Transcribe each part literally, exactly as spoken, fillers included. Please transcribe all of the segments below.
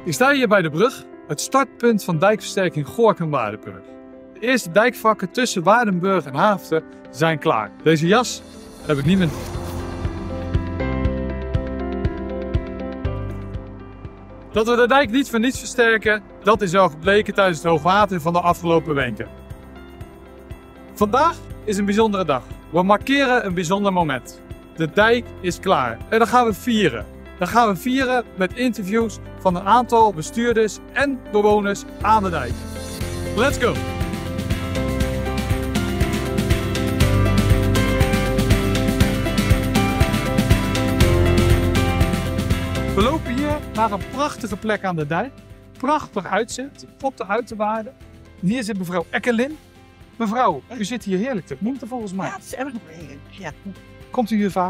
Ik sta hier bij de brug, het startpunt van dijkversterking Gorinchem-Waardenburg. De eerste dijkvakken tussen Waardenburg en Haaften zijn klaar. Deze jas heb ik niet meer. Dat we de dijk niet voor niets versterken, dat is al gebleken tijdens het hoogwater van de afgelopen weken. Vandaag is een bijzondere dag. We markeren een bijzonder moment. De dijk is klaar en dan gaan we vieren. Dan gaan we vieren met interviews van een aantal bestuurders en bewoners aan de dijk. Let's go! We lopen hier naar een prachtige plek aan de dijk. Prachtig uitzicht op de uiterwaarden. Hier zit mevrouw Ekkelin. Mevrouw, u zit hier heerlijk te genieten volgens mij. Ja, het is erg mooi. Ja. Komt u hier vaak?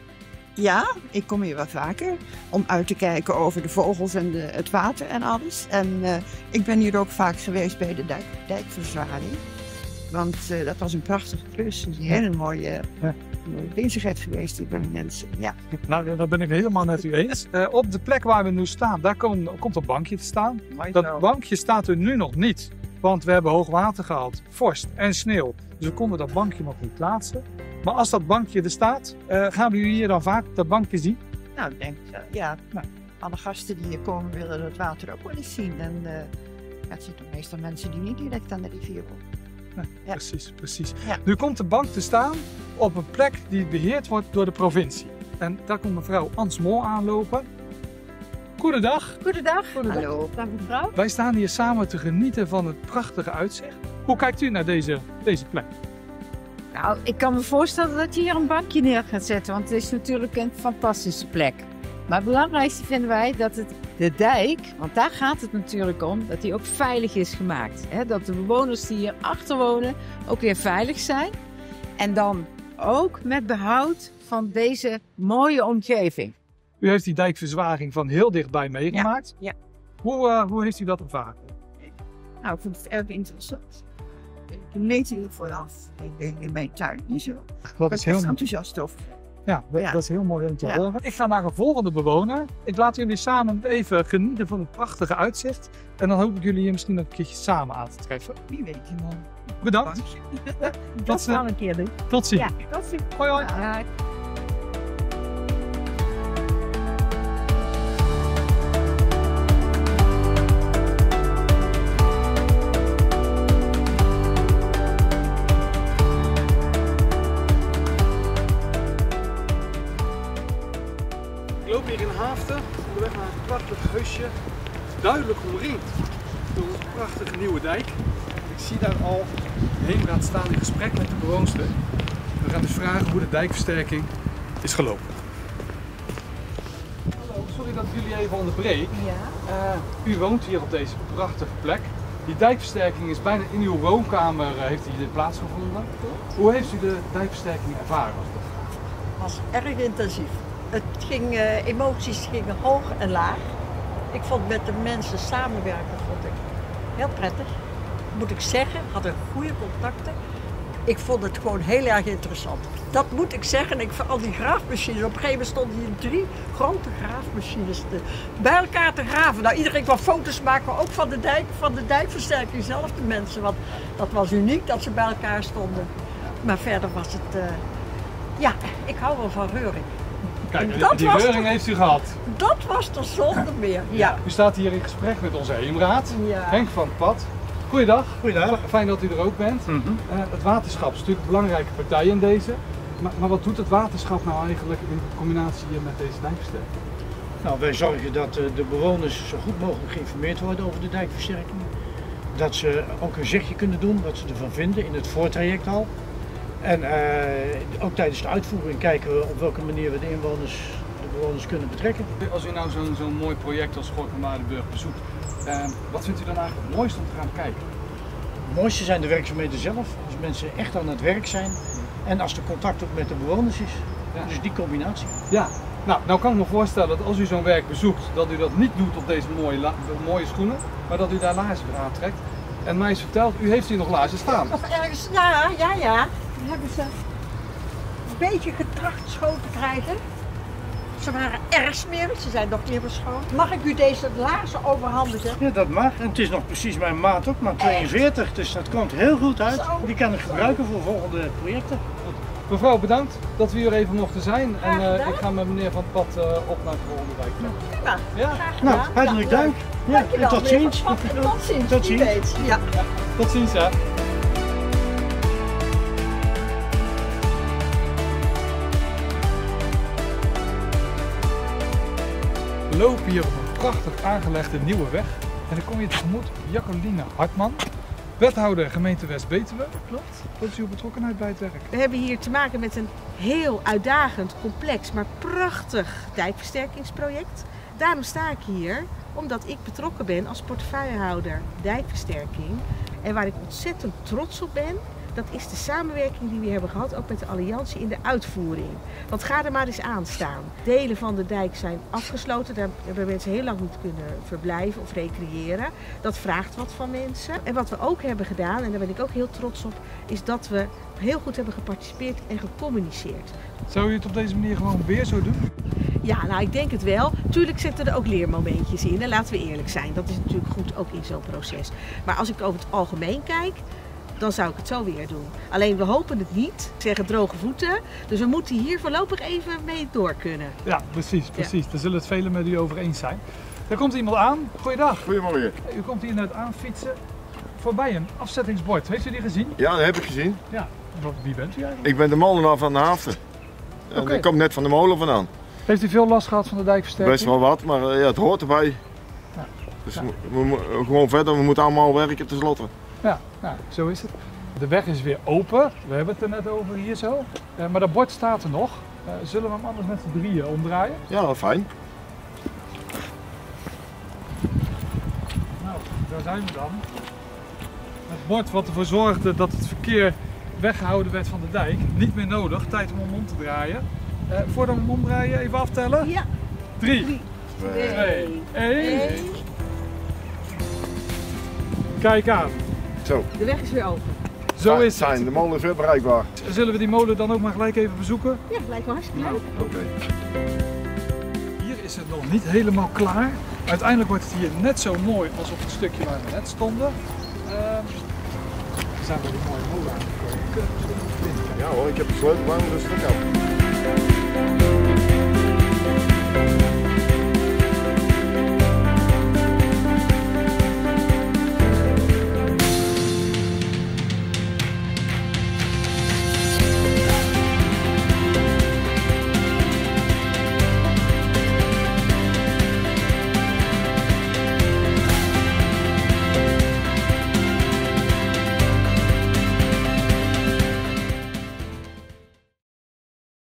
Ja, ik kom hier wat vaker om uit te kijken over de vogels en de, het water en alles. En uh, ik ben hier ook vaak geweest bij de dijk, dijkverzwaring. Want uh, dat was een prachtige klus. Een hele mooie, ja. mooie bezigheid geweest hier bij de mensen. Ja. Nou, dat ben ik helemaal met u eens. Uh, op de plek waar we nu staan, daar komt, komt een bankje te staan. Dat bankje staat er nu nog niet. Want we hebben hoog water gehad, vorst en sneeuw. Dus we konden dat bankje nog niet plaatsen. Maar als dat bankje er staat, uh, gaan we hier dan vaak dat bankje zien? Nou, ik denk, uh, ja, nou, alle gasten die hier komen willen het water ook wel eens zien. En uh, het zitten meestal mensen die niet direct aan de rivier wonen. Ja, ja. Precies, precies. Ja. Nu komt de bank te staan op een plek die beheerd wordt door de provincie. En daar komt mevrouw Ans Mol aanlopen. Goedendag. Goedendag. Goedendag. Hallo. Dag mevrouw. Wij staan hier samen te genieten van het prachtige uitzicht. Hoe kijkt u naar deze, deze plek? Nou, ik kan me voorstellen dat je hier een bankje neer gaat zetten, want het is natuurlijk een fantastische plek. Maar het belangrijkste vinden wij dat het, de dijk, want daar gaat het natuurlijk om, dat die ook veilig is gemaakt. Hè? Dat de bewoners die hier achter wonen ook weer veilig zijn. En dan ook met behoud van deze mooie omgeving. U heeft die dijkverzwaring van heel dichtbij meegemaakt. Ja. Ja. Hoe, uh, hoe heeft u dat ervaren? Nou, ik vond het erg interessant. Ik meet hier vooraf in, in mijn tuin en zo. Dat is heel enthousiast over. Ja, Ja. dat is heel mooi om te Ja. horen. Ik ga naar een volgende bewoner. Ik laat jullie samen even genieten van het prachtige uitzicht. En dan hoop ik jullie hier misschien nog een keertje samen aan te treffen. Wie weet je dan. Bedankt. Dat gaan we een keer doen. Tot ziens. Ja, tot ziens. Hoi hoi. Ja. Ik loop hier in Haaften, onderweg naar een prachtig huisje, duidelijk omringd door een prachtige nieuwe dijk. Ik zie daar al de Heemraad staan in gesprek met de bewoonster. We gaan dus vragen hoe de dijkversterking is gelopen. Hallo, sorry dat ik jullie even onderbreek. Ja. Uh, u woont hier op deze prachtige plek. Die dijkversterking is bijna in uw woonkamer uh, heeft hier plaatsgevonden. Hoe heeft u de dijkversterking ervaren? Het was erg intensief. Het ging, uh, emoties gingen hoog en laag. Ik vond met de mensen samenwerken vond ik heel prettig. Moet ik zeggen, hadden goede contacten. Ik vond het gewoon heel erg interessant. Dat moet ik zeggen. Ik vond al die graafmachines. Op een gegeven moment stonden hier drie grote graafmachines te, bij elkaar te graven. Nou, iedereen kwam foto's maken, ook van de dijk, van de dijkversterking zelf, de mensen. Want dat was uniek dat ze bij elkaar stonden. Maar verder was het, uh, ja, ik hou wel van reuring. Kijk, dat die was reuring er, heeft u gehad. Dat was er zonder meer, ja. U staat hier in gesprek met onze Heemraad, Ja. Henk van het Pad. Goeiedag. Goeiedag. Fijn dat u er ook bent. Mm-hmm. uh, het waterschap is natuurlijk een belangrijke partij in deze. Maar, maar wat doet het waterschap nou eigenlijk in combinatie met deze dijkversterking? Nou, wij zorgen dat uh, de bewoners zo goed mogelijk geïnformeerd worden over de dijkversterking. Dat ze ook een zegje kunnen doen wat ze ervan vinden in het voortraject al. En uh, ook tijdens de uitvoering kijken we op welke manier we de inwoners, de bewoners kunnen betrekken. Als u nou zo'n zo'n mooi project als Gorinchem-Waardenburg bezoekt, uh, wat vindt u dan eigenlijk het mooiste om te gaan kijken? Het mooiste zijn de werkzaamheden zelf, als mensen echt aan het werk zijn en als de contact ook met de bewoners is. Ja. Dus die combinatie. Ja, nou, nou kan ik me voorstellen dat als u zo'n werk bezoekt, dat u dat niet doet op deze mooie, mooie schoenen, maar dat u daar laarzen voor aantrekt. En mij is verteld, u heeft hier nog laarzen staan. Nog ergens, ja, ja, ja. Die hebben ze een beetje getracht schoon te krijgen. Ze waren erg smerig, ze zijn nog niet meer schoon. Mag ik u deze laarzen overhandigen? Ja, dat mag. En het is nog precies mijn maat ook, maar tweeënveertig. Dus dat komt heel goed uit. Die kan ik gebruiken voor volgende projecten. Mevrouw, bedankt dat we hier even mochten zijn. En Graag uh, gedaan. ik ga met meneer Van het Pad uh, op naar de volgende wijk. Prima. Ja? Graag gedaan. Nou, hartelijk dank. Ja, Dankjewel, en tot meneer ziens. Van het Pad. En tot ziens. Tot wie ziens. weet. Ja. Tot ziens, hè. We lopen hier op een prachtig aangelegde nieuwe weg. En dan kom je tegemoet Jacqueline Hartman, wethouder gemeente West-Betuwe. Klopt. Wat is uw betrokkenheid bij het werk? We hebben hier te maken met een heel uitdagend, complex, maar prachtig dijkversterkingsproject. Daarom sta ik hier, omdat ik betrokken ben als portefeuillehouder dijkversterking. En waar ik ontzettend trots op ben, dat is de samenwerking die we hebben gehad, ook met de Alliantie in de uitvoering. Want ga er maar eens aan staan. Delen van de dijk zijn afgesloten, daar hebben mensen heel lang niet kunnen verblijven of recreëren. Dat vraagt wat van mensen. En wat we ook hebben gedaan, en daar ben ik ook heel trots op, is dat we heel goed hebben geparticipeerd en gecommuniceerd. Zou je het op deze manier gewoon weer zo doen? Ja, nou ik denk het wel. Tuurlijk zitten er ook leermomentjes in, en laten we eerlijk zijn. Dat is natuurlijk goed ook in zo'n proces. Maar als ik over het algemeen kijk, dan zou ik het zo weer doen. Alleen we hopen het niet. Ik zeg droge voeten. Dus we moeten hier voorlopig even mee door kunnen. Ja, precies, precies. Ja. Daar zullen het velen met u over eens zijn. Er komt iemand aan. Goeiedag. Goedemorgen. U komt hier net aanfietsen. Voorbij een afzettingsbord. Heeft u die gezien? Ja, dat heb ik gezien. Ja. Wie bent u eigenlijk? Ik ben de molenaar van de Haafden. En Okay. ik kom net van de molen vandaan. Heeft u veel last gehad van de dijkversterking? Best wel wat, maar uh, ja, het hoort erbij. Ja. Dus Ja. we, we, we gewoon verder, we moeten allemaal werken tenslotte. Ja, ja, zo is het. De weg is weer open. We hebben het er net over hier zo. Uh, maar dat bord staat er nog. Uh, zullen we hem anders met z'n drieën omdraaien? Ja, fijn. Nou, daar zijn we dan. Het bord wat ervoor zorgde dat het verkeer weggehouden werd van de dijk. Niet meer nodig. Tijd om hem om te draaien. Uh, voordat we hem omdraaien, even aftellen. Ja. Drie, Drie. twee, één. Eén. Kijk aan. Zo, De weg is weer open. Zo fijn, is fijn. het. De molen is weer bereikbaar. Zullen we die molen dan ook maar gelijk even bezoeken? Ja, lijkt me hartstikke leuk. Oké. Okay. Hier is het nog niet helemaal klaar. Uiteindelijk wordt het hier net zo mooi als op het stukje waar we net stonden. Uh, we zijn wel die mooie molen aangekomen. Ja hoor, ik heb de sleutel aan, dus dat kan.